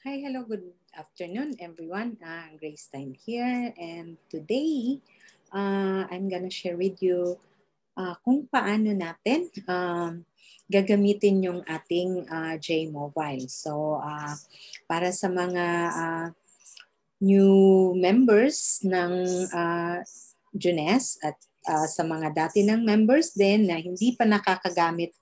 Hi, hello, good afternoon, everyone. Grace Time here, and today I'm gonna share with you kung paano natin gagamitin yung ating J-Mobile. So, para sa mga new members ng Junes at sa mga dati ng members din na hindi pa nakakagamit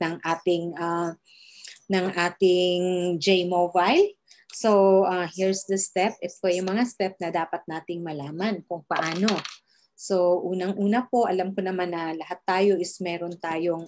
ng ating J-Mobile. So, here's the step. Ito yung mga step na dapat nating malaman kung paano. So, unang-una po, alam ko naman na lahat tayo is meron tayong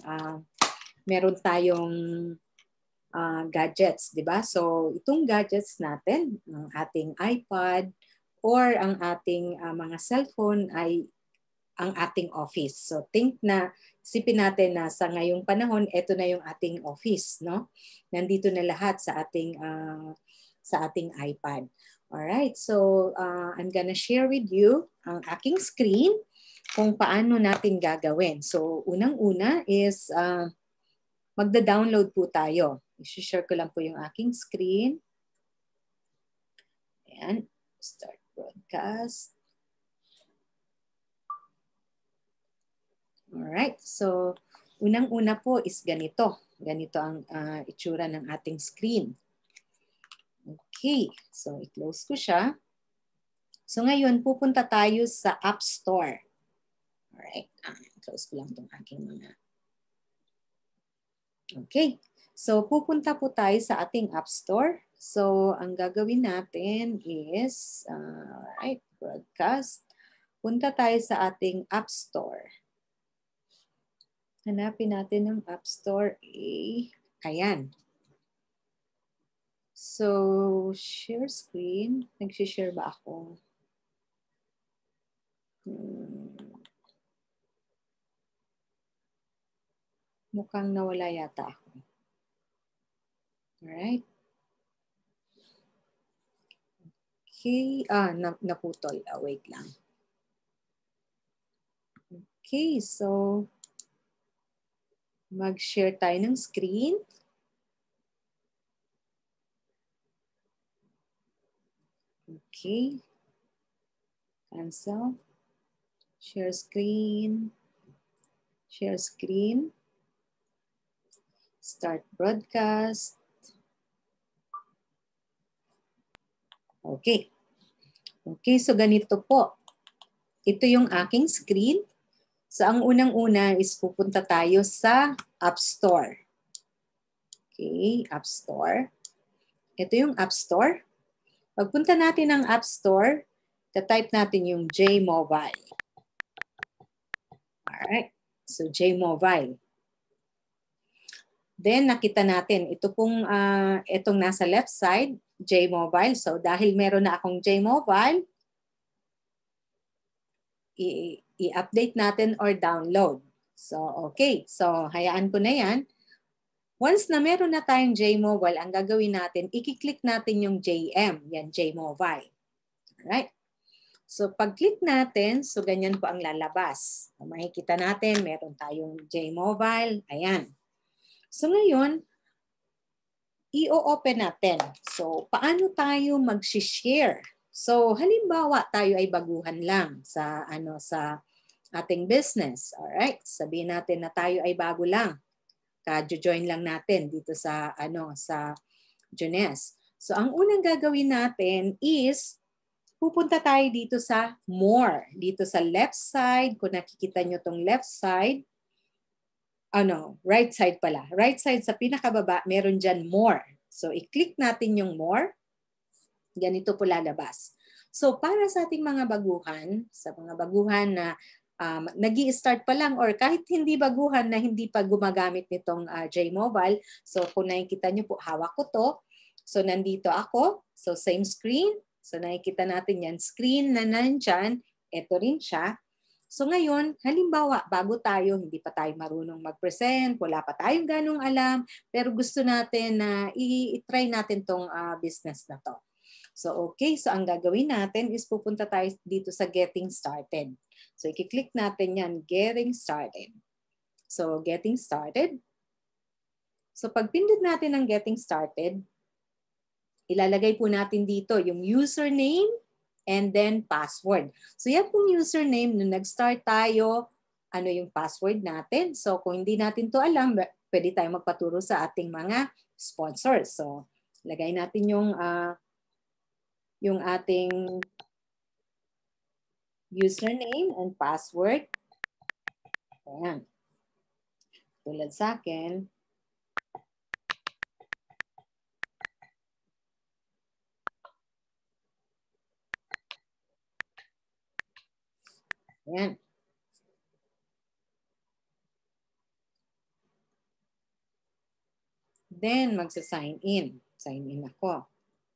gadgets, di ba? So, itong gadgets natin, ang ating iPad or ang ating mga cellphone ay ang ating office. So, isipin natin na sa ngayong panahon, ito na yung ating office, no? Nandito na lahat sa ating iPad. Alright, so I'm gonna share with you ang aking screen kung paano natin gagawin. So, unang-una is magda-download po tayo. I-share ko lang po yung aking screen. Ayan, start broadcast. Alright, so unang-una po is ganito. Ganito ang itsura ng ating screen. Okay, so i-close ko siya. So ngayon, pupunta tayo sa App Store. Alright, close ko lang itong aking mga. Okay, so pupunta po tayo sa ating App Store. So ang gagawin natin is, alright, broadcast. Punta tayo sa ating App Store. Hanapin natin ang App Store. Ayan. So, share screen. Nag-share ba ako? Mukhang nawala yata ako. Alright. Okay. Naputol. Wait lang. Okay, so mag-share tayo ng screen. Okay. Cancel. Share screen. Share screen. Start broadcast. Okay. Okay, so ganito po. Ito yung aking screen. So ang unang-una is pupunta tayo sa App Store. Okay, App Store. Ito yung App Store. Pagpunta natin ng App Store, type natin yung J-Mobile. Alright, so J-Mobile. Then nakita natin, ito pong itong nasa left side, J-Mobile. So dahil meron na akong J-Mobile, i-update natin or download. So okay, so hayaan ko na yan. Once na meron na tayong J-Mobile, ang gagawin natin, i-click natin yung JM, yan J-Mobile. Alright? So pag-click natin, so ganyan po ang lalabas. Makikita natin, meron tayong J-Mobile. Ayan. So ngayon, i-open natin. So paano tayo mag-share? So halimbawa tayo ay baguhan lang sa ating business. Alright? Sabihin natin na tayo ay bago lang. Ka-join lang natin dito sa sa Junes. So ang unang gagawin natin is pupunta tayo dito sa more. Dito sa left side, kung nakikita nyo tong left side, right side pala. Right side sa pinakababa, meron dyan more. So i-click natin yung more. Ganito po lalabas. So para sa ating mga baguhan, sa mga baguhan na nag-i-start pa lang or kahit hindi baguhan na hindi pa gumagamit nitong J-Mobile. So kung nakikita nyo po, hawak ko to. So nandito ako. So same screen. So nakikita natin yan. Screen na nandyan. Ito rin siya. So ngayon, halimbawa, bago tayo, hindi pa tayo marunong mag-present, wala pa tayong ganong alam, pero gusto natin na i-try natin tong business na to. So okay, so ang gagawin natin is pupunta tayo dito sa Getting Started. So i-click natin yan, Getting Started. So Getting Started. So pag pindot natin ang Getting Started, ilalagay po natin dito yung username and then password. So yan pong username, nung nag-start tayo, ano yung password natin. So kung hindi natin to alam, pwede tayong magpaturo sa ating mga sponsors. So lagay natin yung ating username and password. Ayan. Tulad sa akin. Ayan. Then, magsa-sign in. Sign in ako.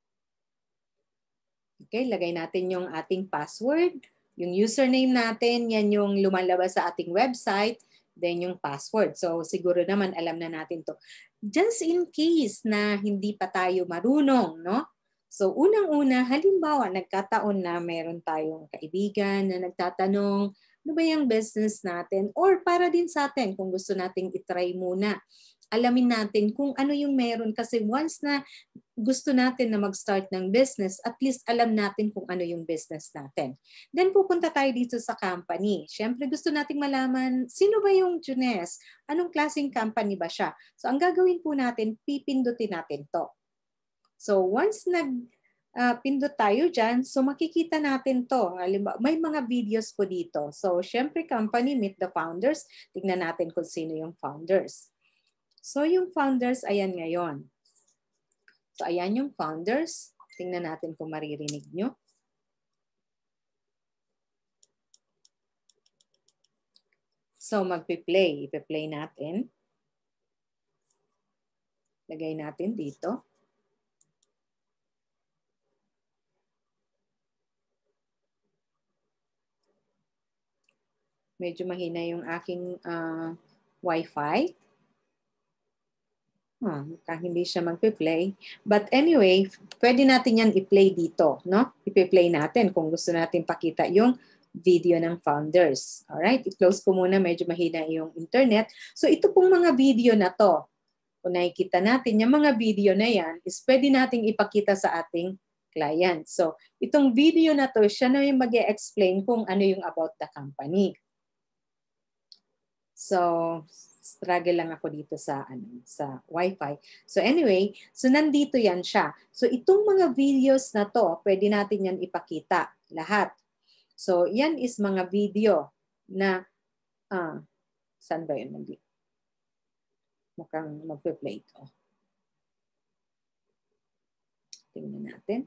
Okay, lagay natin yung ating password. Yung username natin, yan yung lumalabas sa ating website. Then yung password. So, siguro naman alam na natin to. Just in case na hindi pa tayo marunong, no? So, unang-una, halimbawa, nagkataon na meron tayong kaibigan na nagtatanong, ano ba yung business natin? Or para din sa atin, kung gusto nating itry muna, alamin natin kung ano yung meron. Kasi once na gusto natin na mag-start ng business, at least alam natin kung ano yung business natin. Then pupunta tayo dito sa company. Siyempre gusto nating malaman, sino ba yung Junes? Anong klaseng company ba siya? So ang gagawin po natin, pipindutin natin to. So once pindot tayo dyan, so makikita natin to. Halimbawa, may mga videos po dito. So syempre company, meet the founders. Tingnan natin kung sino yung founders. So yung founders, ayan ngayon. So ayan yung founders. Tingnan natin kung maririnig nyo. So magpi-play. Ipi-play natin. Lagay natin dito. Medyo mahina yung aking Wi-Fi. Mukhang hindi siya magpi-play. But anyway, pwede natin yan i-play dito, no? I-play natin kung gusto natin pakita yung video ng founders. Alright, i-close ko muna. Medyo mahina yung internet. So ito pong mga video na to, kung nakikita natin, yung mga video na yan is pwede nating ipakita sa ating client. So itong video na to, siya na yung mag-e-explain kung ano yung about the company. So, struggle lang ako dito sa Wi-Fi. So anyway, so nandito yan siya. So itong mga videos na to, pwede natin yan ipakita lahat. So yan is mga video na saan ba yun? Mukhang magpe-play ko. Tingnan natin.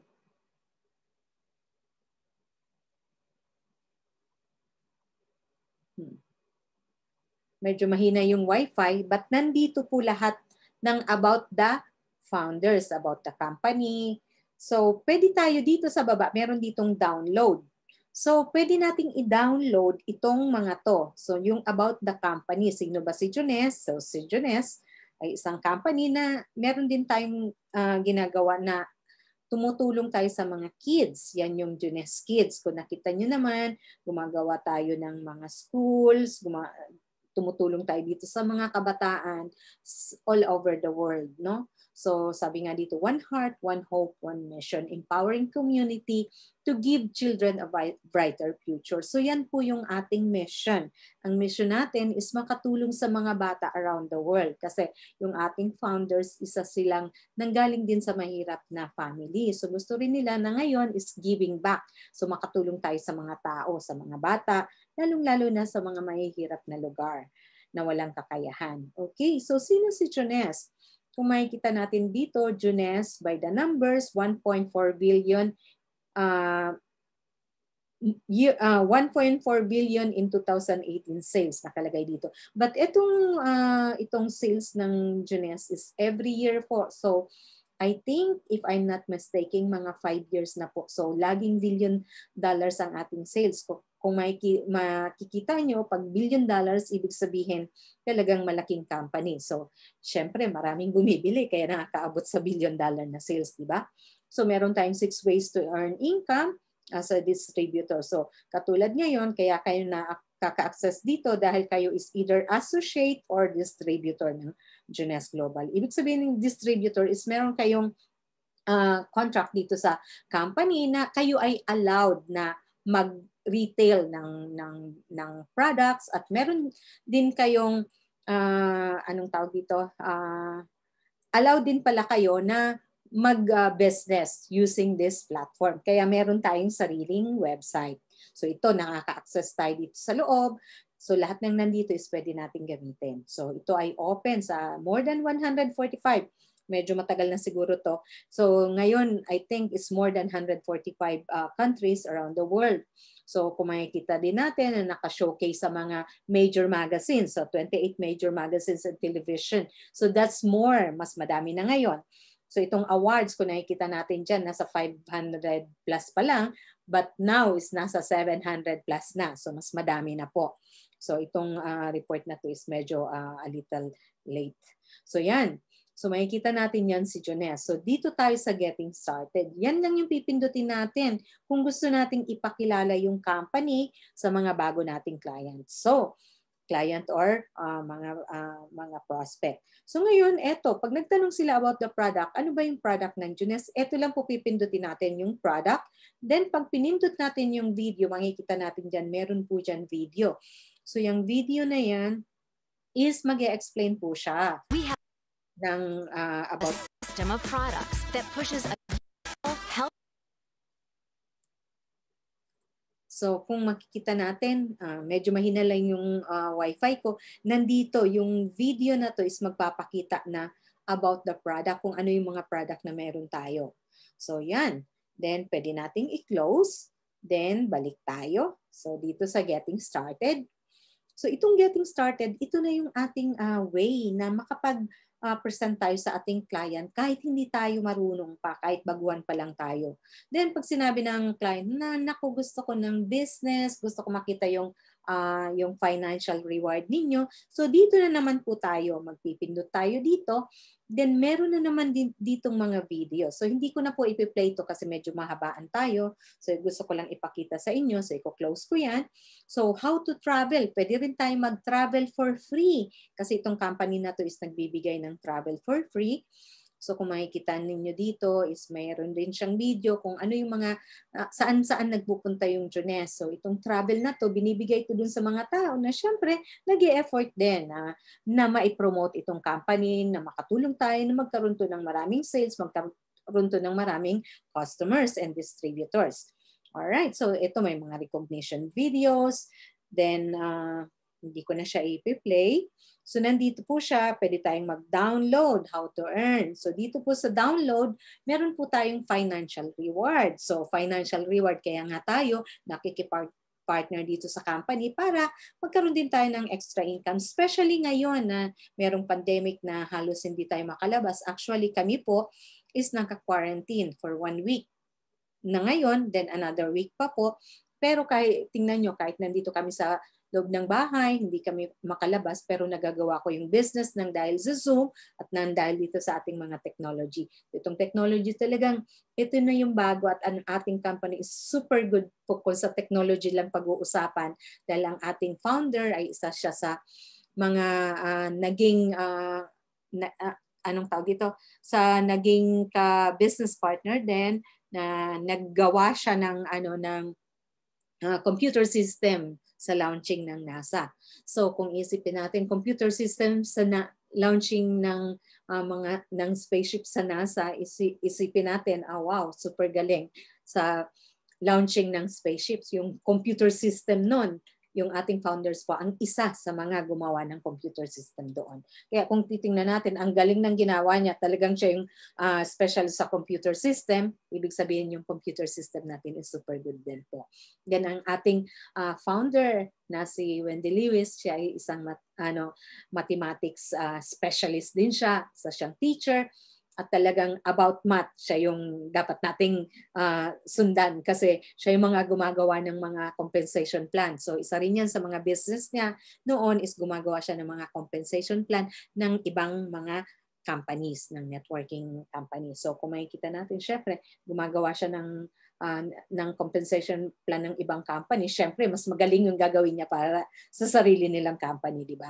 Medyo mahina yung Wi-Fi, but nandito po lahat ng about the founders, about the company. So, pwede tayo dito sa baba, meron ditong download. So, pwede nating i-download itong mga to. So, yung about the company, sino ba si Junes? So, si Junes ay isang company na meron din tayong ginagawa na tumutulong tayo sa mga kids. Yan yung Junes Kids. Kung nakita nyo naman, gumagawa tayo ng mga schools, tumutulong tayo dito sa mga kabataan all over the world, no? So sabi nga dito, one heart, one hope, one mission, empowering community to give children a brighter future. So yan po yung ating mission. Ang mission natin is makatulong sa mga bata around the world kasi yung ating founders, isa silang nanggaling din sa mahirap na family. So gusto rin nila na ngayon is giving back. So makatulong tayo sa mga tao, sa mga bata, lalong-lalo na sa mga mahihirap na lugar na walang kakayahan. Okay, so sino si Junes? Kung makikita natin dito, Junes by the numbers, 1.4 billion 1.4 billion in 2018 sales nakalagay dito. But itong sales ng Junes is every year po. So I think if I'm not mistaken, mga 5 years na po. So laging $1 billion ang ating sales. Kung makikita nyo, pag $1 billion, ibig sabihin talagang malaking company. So syempre maraming bumibili kaya nakakaabot sa $1 billion na sales, di ba? So meron tayong 6 ways to earn income as a distributor. So katulad ngayon, kaya kayo nakaka-access dito dahil kayo is either associate or distributor ng Junes Global. Ibig sabihin ng distributor is meron kayong contract dito sa company na kayo ay allowed na mag-retail ng products at meron din kayong anong tawag dito? Allowed din pala kayo na mag-business using this platform. Kaya meron tayong sariling website. So ito, nakaka-access tayo dito sa loob. So lahat ng nandito is pwede natin gamitin. So ito ay open sa more than 145. Medyo matagal na siguro to. So ngayon, I think it's more than 145 countries around the world. So kung makikita din natin na naka-showcase sa mga major magazines, so 28 major magazines and television. So that's more, mas madami na ngayon. So itong awards, kung nakikita natin dyan, nasa 500 plus pa lang, but now is nasa 700 plus na. So mas madami na po. So itong report na to is medyo a little late. So yan. So makikita natin yan si Jones. So dito tayo sa getting started. Yan lang yung pipindutin natin kung gusto nating ipakilala yung company sa mga bago nating clients. So client or mga prospect. So ngayon, eto, pag nagtanong sila about the product, ano ba yung product ng Jones? Eto lang po pipindutin natin yung product. Then pag pinindot natin yung video, makikita natin dyan, meron po dyan video. So yung video na yan is mag-e-explain po siya ng about a system of products that pushes a health. So kung makikita natin, medyo mahina lang yung wifi ko. Nandito, yung video na to is magpapakita na about the product, kung ano yung mga product na meron tayo. So yan. Then pwede nating i-close. Then balik tayo. So dito sa getting started. So itong getting started, ito na yung ating way na makapag-present tayo sa ating client kahit hindi tayo marunong pa, kahit baguhan pa lang tayo. Then pag sinabi ng client na naku, gusto ko ng business, gusto ko makita yung financial reward ninyo. So dito na naman po tayo, magpipindot tayo dito. Then meron na naman ditong mga video. So hindi ko na po ipi-play ito kasi medyo mahabaan tayo. So gusto ko lang ipakita sa inyo. So i-close ko yan. So how to travel? Pwede rin tayo mag-travel for free. Kasi itong company na to is nagbibigay ng travel for free. So kung makikita ninyo dito is mayroon din siyang video kung ano yung mga saan-saan nagpupunta yung Jones. So itong travel na to, binibigay ko dun sa mga tao na syempre nag-e-effort din na ma-promote itong company, na makatulong tayo na magkaroon to ng maraming sales, magkaroon to ng maraming customers and distributors. Alright, so ito may mga recognition videos. Then hindi ko na siya i-play. So nandito po siya, pwede tayong mag-download, how to earn. So dito po sa download, meron po tayong financial reward. So financial reward, kaya nga tayo nakikipag-partner dito sa company para magkaroon din tayo ng extra income. Especially ngayon na merong pandemic na halos hindi tayo makalabas. Actually kami po is naka-quarantine for 1 week na ngayon, then another week pa po. Pero kahit tingnan nyo, kahit nandito kami sa loob ng bahay, hindi kami makalabas, pero nagagawa ko yung business ng dahil sa Zoom at nang dahil dito sa ating mga technology. Itong technology talagang, ito na yung bago at ang ating company is super good po kung sa technology lang pag-uusapan dahil ang ating founder ay isa siya sa mga naging, anong tawag dito, sa naging ka-business partner din na naggawa siya ng computer system sa launching ng NASA. So kung isipin natin computer system sa launching ng ng spaceship sa NASA, isipin natin, wow, super galing sa launching ng spaceships. Yung computer system nun, yung ating founders po, ang isa sa mga gumawa ng computer system doon. Kaya kung titingnan natin, ang galing ng ginawa niya, talagang siya yung special sa computer system, ibig sabihin yung computer system natin is super good din po. Then ang ating founder na si Wendy Lewis, siya ay isang mathematics specialist din siya, isa siyang teacher, at talagang about math, siya yung dapat nating sundan kasi siya yung mga gumagawa ng mga compensation plan. So isa rin yan sa mga business niya noon is gumagawa siya ng mga compensation plan ng ibang mga companies, ng networking companies. So kung makikita natin, syempre, gumagawa siya ng compensation plan ng ibang company. Syempre, mas magaling yung gagawin niya para sa sarili nilang company, di ba?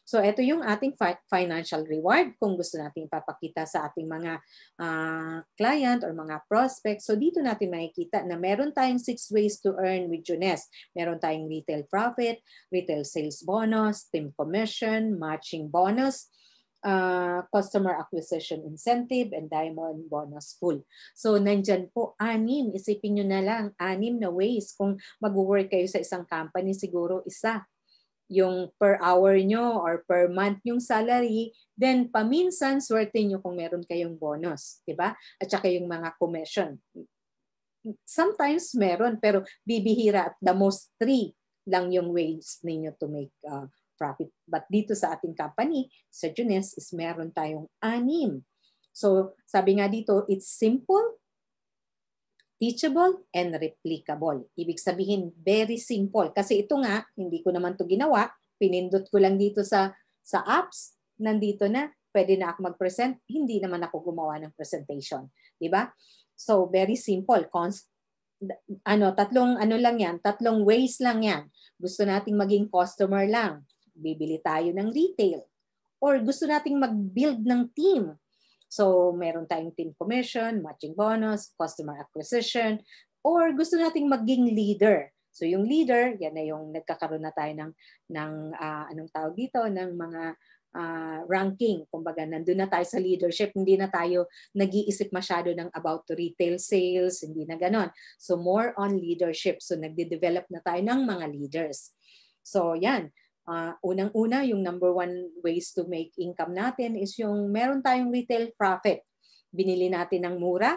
So ito yung ating financial reward kung gusto natin ipapakita sa ating mga client or mga prospects. So dito natin makikita na meron tayong 6 ways to earn with Juness. Meron tayong retail profit, retail sales bonus, team commission, matching bonus, customer acquisition incentive, and diamond bonus pool. So nandyan po 6. Isipin nyo na lang, 6 na ways. Kung mag-work kayo sa isang company, siguro isa yung per hour nyo or per month yung salary, then paminsan swerte nyo kung meron kayong bonus, di ba? At saka yung mga commission. Sometimes meron, pero bibihira at the most 3 lang yung ways ninyo to make profit. But dito sa ating company, sa Juness, is meron tayong 6. So sabi nga dito, it's simple, teachable, and replicable. Ibig sabihin, very simple. Kasi ito nga, hindi ko naman to ginawa. Pinindot ko lang dito sa apps. Nandito na. Pwede na ako mag-present. Hindi naman ako gumawa ng presentation. Diba? So, very simple. Tatlong ways lang yan. Gusto nating maging customer lang. Bibili tayo ng retail. Or gusto nating mag-build ng team. So, meron tayong team commission, matching bonus, customer acquisition, or gusto nating maging leader. So, yung leader, yan na yung nagkakaroon na tayo ng anong tawag dito, ng mga ranking. Kumbaga, nandun na tayo sa leadership. Hindi na tayo nag-iisip masyado ng about retail sales, hindi na ganon. So, more on leadership. So, nagde-develop na tayo ng mga leaders. So, yan. Unang-una, yung number 1 ways to make income natin is yung meron tayong retail profit. Binili natin ng mura,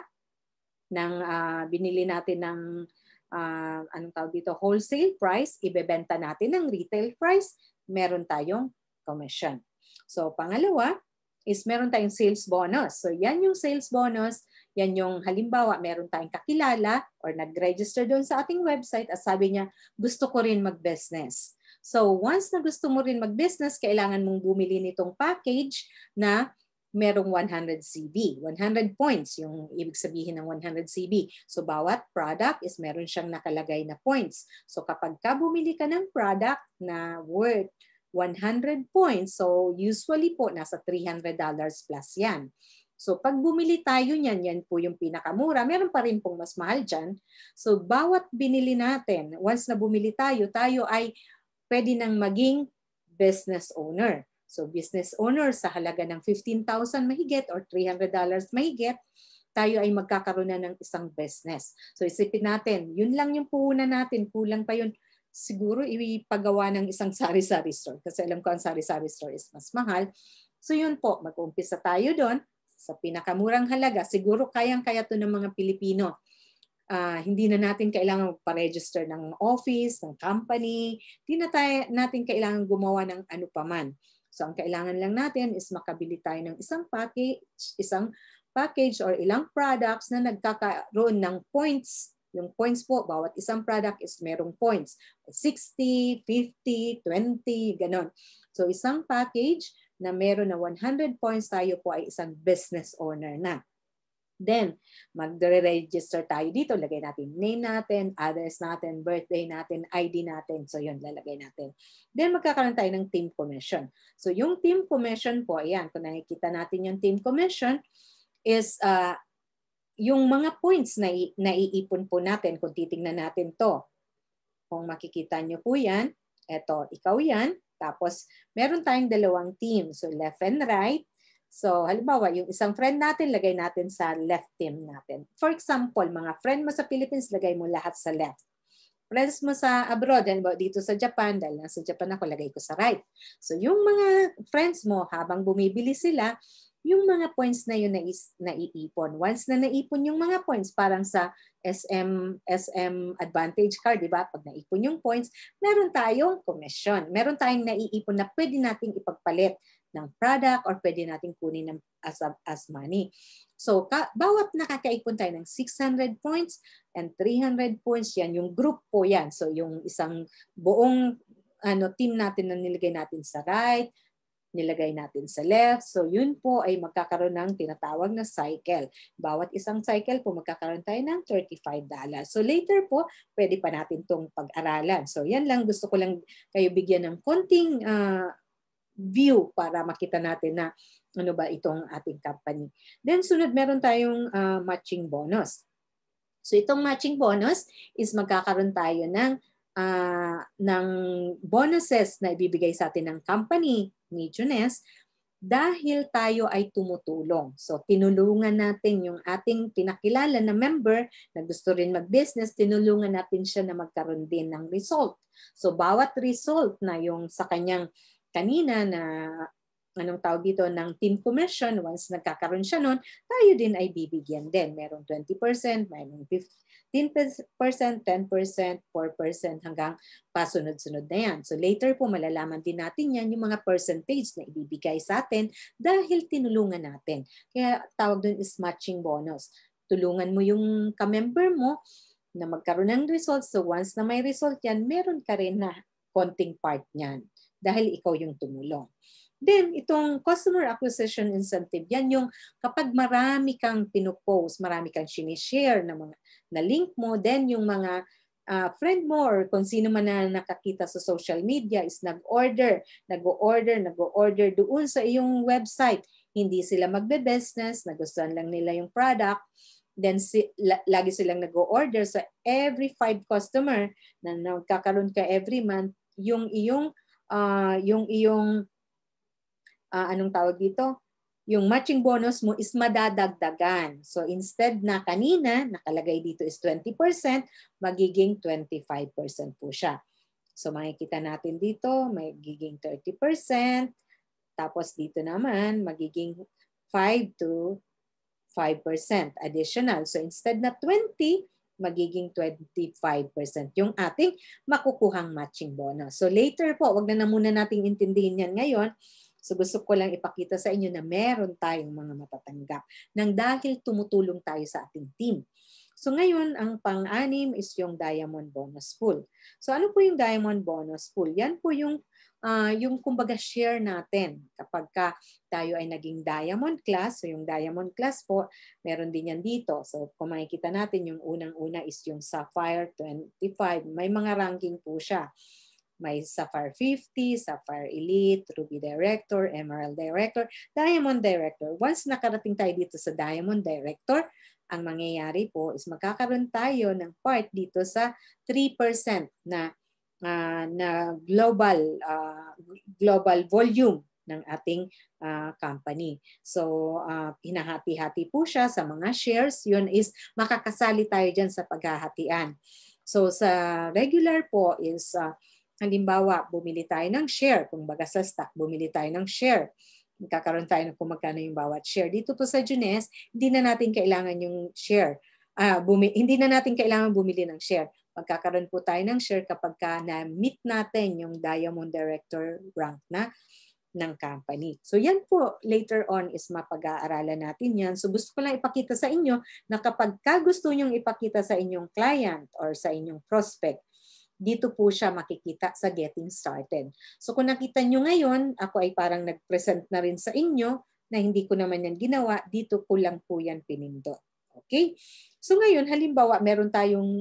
binili natin ng anong tawag dito, wholesale price, ibebenta natin ng retail price, meron tayong commission. So pangalawa is meron tayong sales bonus. So yan yung sales bonus, yan yung halimbawa meron tayong kakilala or nag-register doon sa ating website at sabi niya, gusto ko rin mag-business. So once na gusto mo rin mag-business, kailangan mong bumili nitong package na merong 100 CB. 100 points yung ibig sabihin ng 100 CB. So bawat product is meron siyang nakalagay na points. So kapag ka bumili ka ng product na worth 100 points, so usually po nasa $300 plus yan. So pag bumili tayo niyan, yan po yung pinakamura. Meron pa rin pong mas mahal dyan. So bawat binili natin, once na bumili tayo, tayo ay pwede nang maging business owner. So business owner sa halaga ng 15,000 mahigit or $300 mahigit, tayo ay magkakaroon na ng isang business. So isipin natin, yun lang yung puhunan natin, kulang pa yun. Siguro ipagawa ng isang sari-sari store kasi alam ko ang sari-sari store is mas mahal. So yun po, mag-umpisa tayo doon sa pinakamurang halaga. Siguro kayang-kaya to ng mga Pilipino. Hindi na natin kailangan magpa-register ng office, ng company. Hindi na natin kailangan gumawa ng ano paman. So ang kailangan lang natin is makabili tayo ng isang package or ilang products na nagkakaroon ng points. Yung points po, bawat isang product is merong points. 60, 50, 20, ganon. So isang package na meron na 100 points, tayo po ay isang business owner na. Then, magre-register tayo dito. Lagay natin name natin, address natin, birthday natin, ID natin. So, yun, lalagay natin. Then, magkakaroon tayo ng team commission. So, yung team commission po, ayan, kung nakikita natin yung team commission is yung mga points na naiipon po natin kung titingnan natin to. Kung makikita nyo po yan, eto, ikaw yan. Tapos, meron tayong dalawang team. So, left and right. So, halimbawa, yung isang friend natin, lagay natin sa left team natin. For example, mga friend mo sa Philippines, lagay mo lahat sa left. Friends mo sa abroad, halimbawa dito sa Japan, dahil nasa Japan ako, lagay ko sa right. So, yung mga friends mo, habang bumibili sila, yung mga points na yun naiipon. Once na naipon yung mga points, parang sa SM Advantage card, di ba? Pag naipon yung points, meron tayong commission. Meron tayong naiipon na pwede nating ipagpalit ng product or pwede nating kunin as money. So, bawat nakakaipon tayo ng 600 points and 300 points, yan, yung group po yan. So, yung isang buong team natin na nilagay natin sa right, nilagay natin sa left. So, yun po ay magkakaroon ng tinatawag na cycle. Bawat isang cycle po, magkakaroon tayo ng $35. So, later po, pwede pa natin itong pag-aralan. So, yan lang. Gusto ko lang kayo bigyan ng konting view para makita natin na ano ba itong ating company. Then sunod, meron tayong matching bonus. So itong matching bonus is magkakaroon tayo ng bonuses na ibibigay sa atin ng company ni Juness dahil tayo ay tumutulong. So tinulungan natin yung ating pinakilala na member na gusto rin mag-business, tinulungan natin siya na magkaroon din ng result. So bawat result na yung sa kanyang kanina na anong tawag dito ng team commission, once nagkakaroon siya nun, tayo din ay bibigyan din. Merong 20%, mayroong 15%, 10%, 4% hanggang pasunod-sunod na yan. So later po malalaman din natin yan yung mga percentage na ibibigay sa atin dahil tinulungan natin. Kaya tawag dun is matching bonus. Tulungan mo yung ka-member mo na magkaroon ng results. So once na may result yan, meron ka rin na konting part niyan dahil ikaw yung tumulong. Then, itong customer acquisition incentive, yan yung kapag marami kang pinupost, marami kang sinishare na mga na link mo, then yung mga friend mo or kung sino man na nakakita sa social media is nag-order doon sa iyong website. Hindi sila magbe-business, nagustuhan lang nila yung product, then lagi silang nag-order. So every 5 customer na nagkakaroon ka every month, yung iyong anong tawag dito? Yung matching bonus mo is madadagdagan. So instead na kanina, nakalagay dito is 20%, magiging 25% po siya. So makikita natin dito, magiging 30%. Tapos dito naman, magiging 5 to 5% additional. So instead na 20, magiging 25% yung ating makukuhang matching bonus. So later po, wag na muna nating intindihin yan ngayon. So gusto ko lang ipakita sa inyo na meron tayong mga matatanggap nang dahil tumutulong tayo sa ating team. So ngayon, ang pang-anim is yung Diamond Bonus Pool. So ano po yung Diamond Bonus Pool? Yan po yung kumbaga share natin kapag tayo ay naging Diamond Class. So yung Diamond Class po, meron din yan dito. So kung makikita natin, yung unang-una is yung Sapphire 25. May mga ranking po siya. May Sapphire 50, Sapphire Elite, Ruby Director, Emerald Director, Diamond Director. Once nakarating tayo dito sa Diamond Director, ang mangyayari po is magkakaroon tayo ng part dito sa 3% na global volume ng ating company. So, hinahati-hati po siya sa mga shares. Yun is makakasali tayo dyan sa paghahatian. So, sa regular po is halimbawa, bumili tayo ng share. Kung baga sa stock, bumili tayo ng share. Magkakaroon tayo ng kung magkano yung bawat share. Dito po sa Juness, hindi na natin kailangan yung share. Hindi na natin kailangan bumili ng share. Magkakaroon po tayo ng share kapag na-meet natin yung Diamond Director rank na ng company. So yan po, later on is mapag-aaralan natin yan. So gusto ko lang ipakita sa inyo na kapag gusto nyong ipakita sa inyong client or sa inyong prospect, dito po siya makikita sa Getting Started. So kung nakita nyo ngayon, ako ay parang nag-present na rin sa inyo na hindi ko naman yan ginawa, dito ko lang po yan pinindot. Okay? So ngayon, halimbawa, meron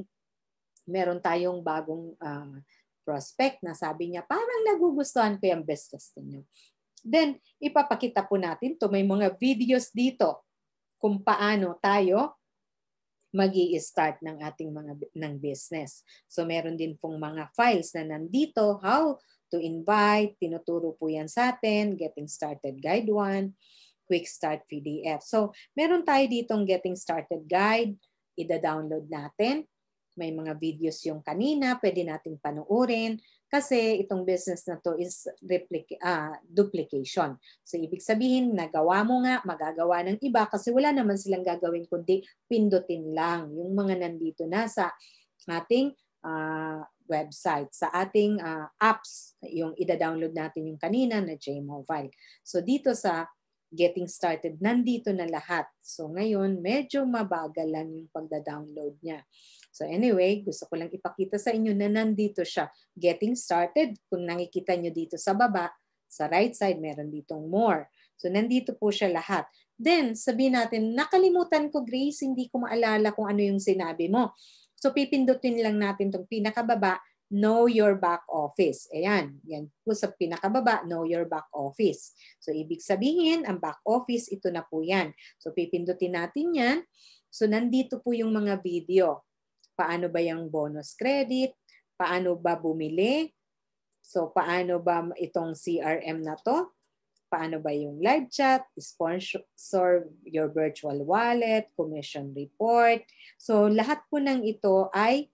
tayong bagong prospect na sabi niya, parang nagugustuhan ko yung business niyo. Then, ipapakita po natin to. May mga videos dito kung paano tayo mag-i-start ng ating ng business. So meron din pong mga files na nandito, how to invite, tinuturo po yan sa atin, Getting Started Guide 1, Quick Start PDF. So meron tayo ditong Getting Started Guide, ida-download natin. May mga videos yung kanina, pwede nating panuorin kasi itong business na to is duplication. So ibig sabihin, nagawa mo nga, magagawa ng iba kasi wala naman silang gagawin kundi pindutin lang yung mga nandito na sa ating website, sa ating apps, yung ida-download natin yung kanina na JMobile. So dito sa Getting Started, nandito na lahat. So ngayon, medyo mabagal lang yung pagda-download niya. So anyway, gusto ko lang ipakita sa inyo na nandito siya. Getting Started, kung nakikita nyo dito sa baba, sa right side, meron ditong more. So nandito po siya lahat. Then, sabihin natin, nakalimutan ko, Grace, hindi ko maalala kung ano yung sinabi mo. So pipindutin lang natin itong pinakababa know your back office. Ayan, yan po sa pinakababa, know your back office. So, ibig sabihin, ang back office, ito na po yan. So, pipindutin natin yan. So, nandito po yung mga video. Paano ba yung bonus credit? Paano ba bumili? So, paano ba itong CRM na to? Paano ba yung live chat, sponsor your virtual wallet, commission report. So, lahat po ng ito ay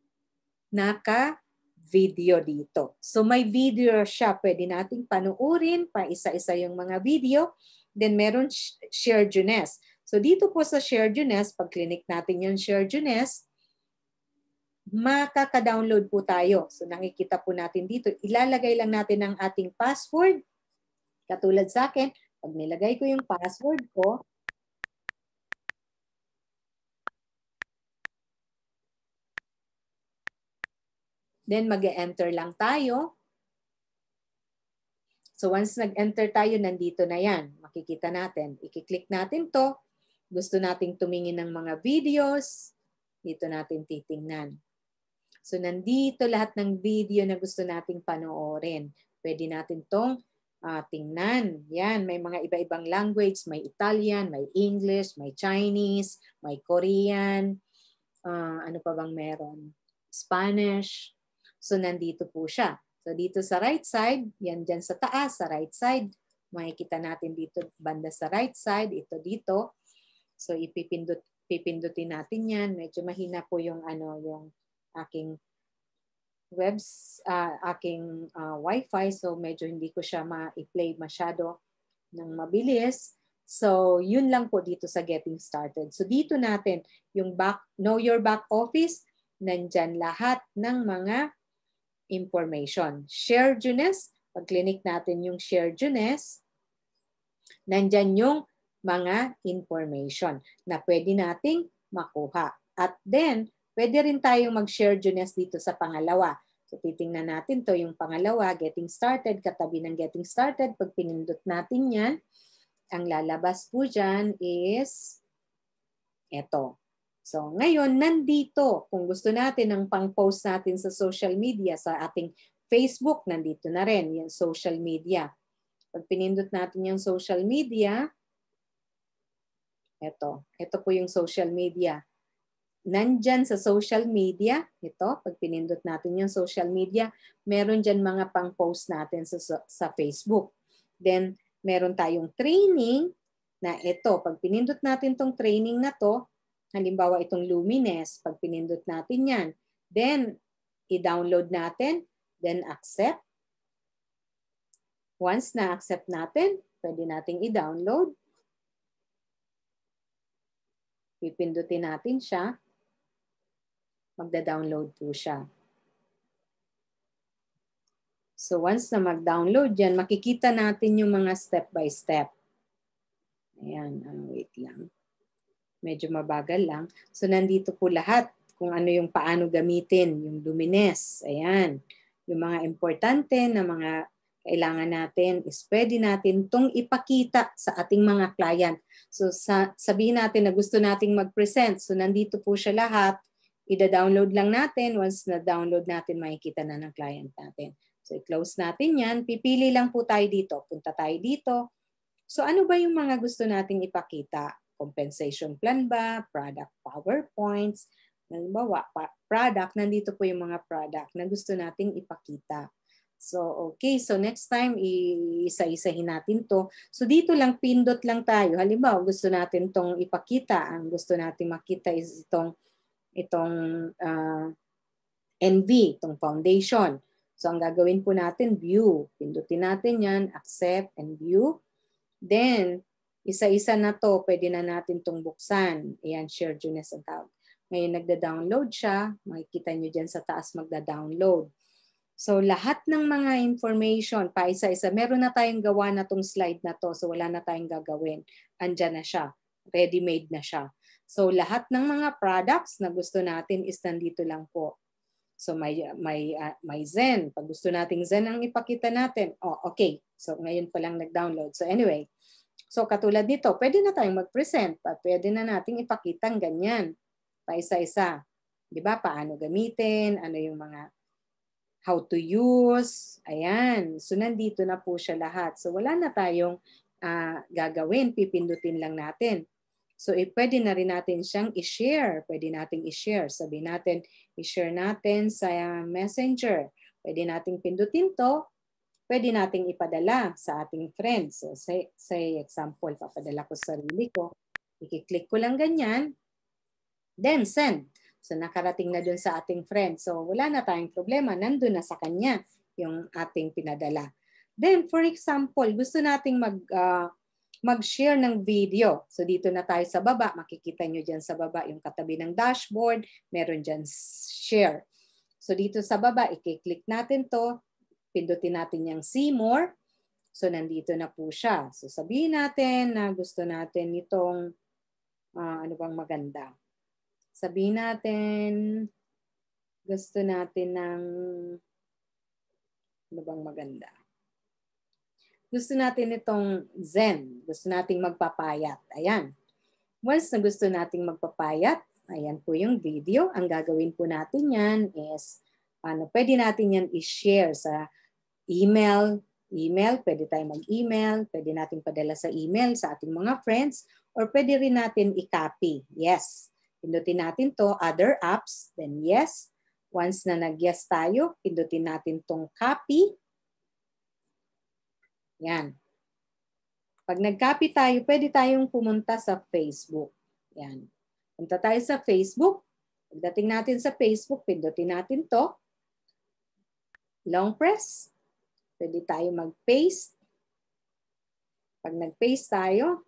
naka-video dito. So may video siya. Pwede nating panuurin pa isa-isa yung mga video. Then meron share Juness. So dito po sa share Juness, pag click natin yung share Juness, makaka-download po tayo. So nakikita po natin dito. Ilalagay lang natin ang ating password. Katulad sa akin, pag nilagay ko yung password ko, then mag-enter lang tayo. So once nag-enter tayo, nandito na yan. Makikita natin. I-click natin to. Gusto nating tumingin ng mga videos. Dito natin titingnan. So nandito lahat ng video na gusto nating panoorin. Pwede natin tong tingnan. Yan, may mga iba-ibang language. May Italian, may English, may Chinese, may Korean. Ano pa bang meron? Spanish. So nandito po siya. So dito sa right side, yan dyan sa taas, sa right side, makikita natin dito banda sa right side, ito dito. So pipindutin natin yan. Medyo mahina po yung yung aking aking wifi, so medyo hindi ko siya ma-play masyado ng mabilis. So yun lang po dito sa getting started. So dito natin yung know your back office, nandyan lahat ng mga information. Share Juness, pag click natin yung Share Juness, nandyan yung mga information na pwede nating makuha. At then, pwede rin tayong mag-Share Juness dito sa pangalawa. So titingnan natin to yung pangalawa, Getting Started, katabi ng Getting Started. Pag pinindot natin yan, ang lalabas po dyan is eto. So ngayon, nandito, kung gusto natin ang pang-post natin sa social media, sa ating Facebook, nandito na rin yung social media. Pag pinindot natin yung social media, ito po yung social media. Nandyan sa social media, ito, pag pinindot natin yung social media, meron dyan mga pang-post natin sa Facebook. Then, meron tayong training na ito. Pag pinindot natin tong training na to, halimbawa itong Lumines, pag pinindot natin yan, then i-download natin, then accept. Once na-accept natin, pwede nating i-download. Pipindutin natin siya. Magda-download po siya. So once na mag-download yan, makikita natin yung mga step by step. Ayan, wait lang. Medyo mabagal lang. So nandito po lahat kung ano yung paano gamitin, yung Lumines. Ayan. Yung mga importante na mga kailangan natin is pwede natin itong ipakita sa ating mga client. So sabihin natin na gusto nating mag-present. So nandito po siya lahat. Ida-download lang natin. Once na-download natin, makikita na ng client natin. So i-close natin yan. Pipili lang po tayo dito. Punta tayo dito. So ano ba yung mga gusto nating ipakita? Compensation plan ba? Product PowerPoints? Halimbawa, product, nandito po yung mga product na gusto nating ipakita. So, okay. So, next time, isa-isahin natin to. So, dito lang, pindot lang tayo. Halimbawa, gusto natin tong ipakita. Ang gusto natin makita is itong NV, itong foundation. So, ang gagawin po natin, view. Pindutin natin yan, accept and view. Then, isa-isa na to, pwede na natin itong buksan. Ayan, Share Juness account. Ngayon, nagda-download siya. Makikita nyo dyan sa taas magda-download. So, lahat ng mga information, pa isa-isa, meron na tayong gawa na tong slide na to. So, wala na tayong gagawin. Andyan na siya. Ready-made na siya. So, lahat ng mga products na gusto natin is nandito lang po. So, may Zen. Pag gusto nating Zen ang ipakita natin, okay. So, ngayon pa lang nag-download. So, anyway. So, katulad nito, pwede na tayong mag-present. Pwede na nating ipakitang ganyan. Pa isa-isa. Di ba? Paano gamitin? Ano yung mga how to use. Ayan. So, nandito na po siya lahat. So, wala na tayong gagawin. Pipindutin lang natin. So, pwede na rin natin siyang i-share. Pwede natin i-share. Sabihin natin, i-share natin sa Messenger. Pwede nating pindutin to. Pwede nating ipadala sa ating friends. So, say example, papadala ko sa sarili ko. I-click ko lang ganyan. Then, send. So, nakarating na dun sa ating friend. So, wala na tayong problema. Nandun na sa kanya yung ating pinadala. Then, for example, gusto nating mag-share ng video. So, dito na tayo sa baba. Makikita nyo dyan sa baba yung katabi ng dashboard. Meron dyan share. So, dito sa baba, i-click natin to. Pindutin natin yung see more. So, nandito na po siya. So, sabihin natin na gusto natin itong ano bang maganda. Sabihin natin, gusto natin ng, ano bang maganda? Gusto natin itong Zen. Gusto nating magpapayat. Ayan. Once na gusto nating magpapayat, ayan po yung video. Ang gagawin po natin yan is, pwede natin yan i-share sa email. Pwede tayong mag-email. Pwede natin padala sa email sa ating mga friends. Or pwede rin natin i-copy. Yes. Pindutin natin to, other apps, then yes. Once na nag-yes tayo, pindutin natin tong copy. Yan. Pag nag-copy tayo, pwede tayong pumunta sa Facebook. Yan. Punta tayo sa Facebook. Pagdating natin sa Facebook, pindutin natin to. Long press. Pwede tayo mag-paste. Pag nag-paste tayo,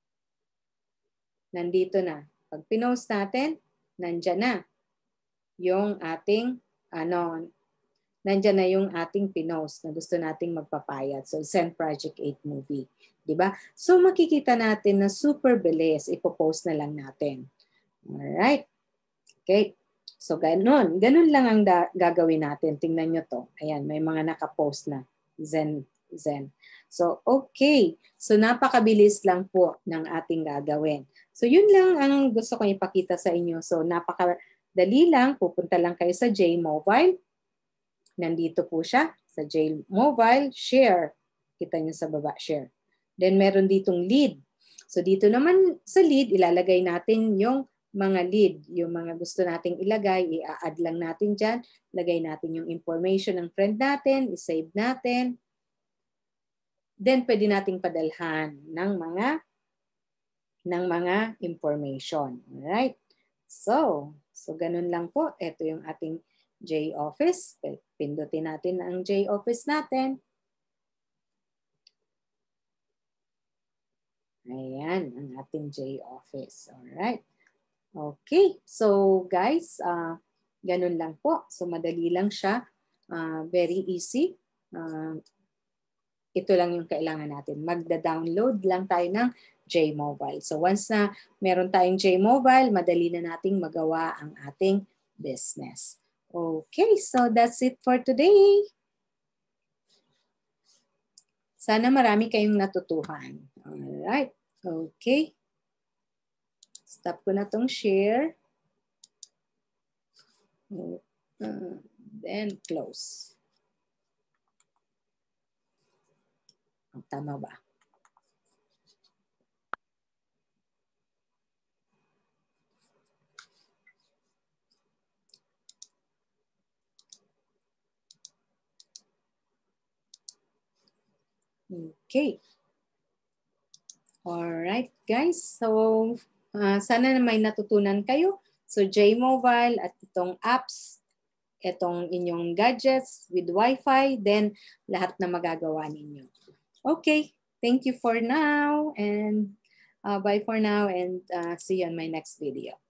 nandito na. Pag pinost natin, nandyan na yung ating, nandyan na yung ating pinost na gusto nating magpapayat. So, Send Project 8 movie. Diba? So, makikita natin na super bilis. Ipopost na lang natin. Alright. Okay. So, ganun. Ganun lang ang gagawin natin. Tingnan nyo to. Ayan, may mga nakapost na. Zen. So, okay. So, napakabilis lang po ng ating gagawin. So, yun lang ang gusto kong ipakita sa inyo. So, napakadali lang. Pupunta lang kayo sa J-Mobile. Nandito po siya. Sa J-Mobile, share. Kita nyo sa baba, share. Then, meron ditong lead. So, dito naman sa lead, ilalagay natin yung mga lead. Yung mga gusto nating ilagay, i-add lang natin dyan. Lagay natin yung information ng friend natin. I-save natin. Then, pwede nating padalhan ng mga information. Alright? So ganun lang po. Ito yung ating J-Office. Pindutin natin ang J-Office natin. Ayan, ang ating J-Office. Alright. Okay. So, guys, ganun lang po. So, madali lang siya. Very easy. Ito lang yung kailangan natin. Magda-download lang tayo ng J-Mobile. So once na meron tayong J-Mobile, madali na nating magawa ang ating business. Okay, so that's it for today. Sana marami kayong natutuhan. Alright, okay. Stop ko na tong share. Then close. Tama ba? Okay. Alright, guys. So, sana na may natutunan kayo. So, J-Mobile at itong apps, itong inyong gadgets with Wi-Fi, then lahat na magagawa ninyo. Okay. Thank you for now and bye for now and see you on my next video.